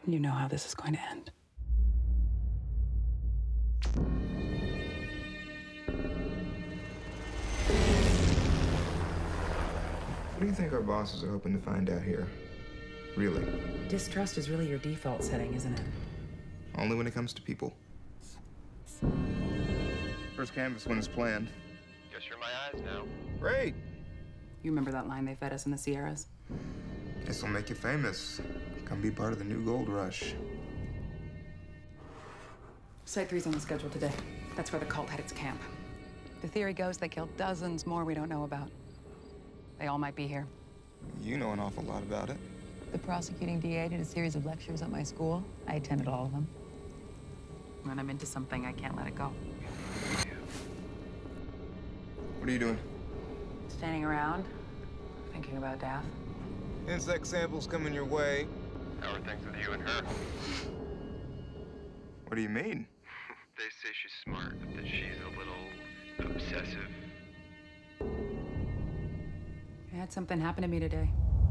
You know how this is going to end. What do you think our bosses are hoping to find out here? Really? Distrust is really your default setting, isn't it? Only when it comes to people. First canvas when it's planned. Guess you're my eyes now. Great! You remember that line they fed us in the Sierras? This'll make you famous. Come be part of the new gold rush. Site 3's on the schedule today. That's where the cult had its camp. The theory goes they killed dozens more we don't know about. They all might be here. You know an awful lot about it. The prosecuting DA did a series of lectures at my school. I attended all of them. When I'm into something, I can't let it go. What are you doing? Standing around, thinking about death. Insect samples coming your way. How are things with you and her? What do you mean? They say she's smart, but that she's a little obsessive. I had something happen to me today.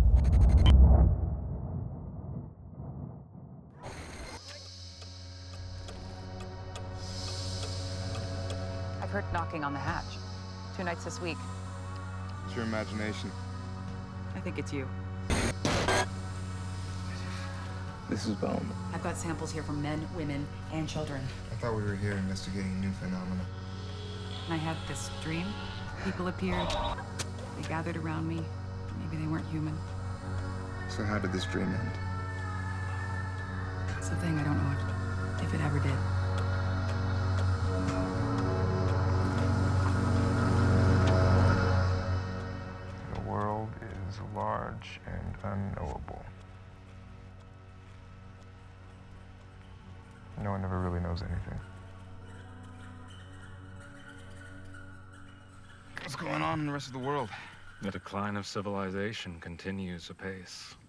I've heard knocking on the hatch. 2 nights this week. It's your imagination. I think it's you. This is Bone. I've got samples here from men, women, and children. I thought we were here investigating new phenomena. And I had this dream. People appeared. They gathered around me. Maybe they weren't human. So how did this dream end? That's the thing, I don't know if it ever did. The world is large and unknowable. No one ever really knows anything. What's going on in the rest of the world? The decline of civilization continues apace.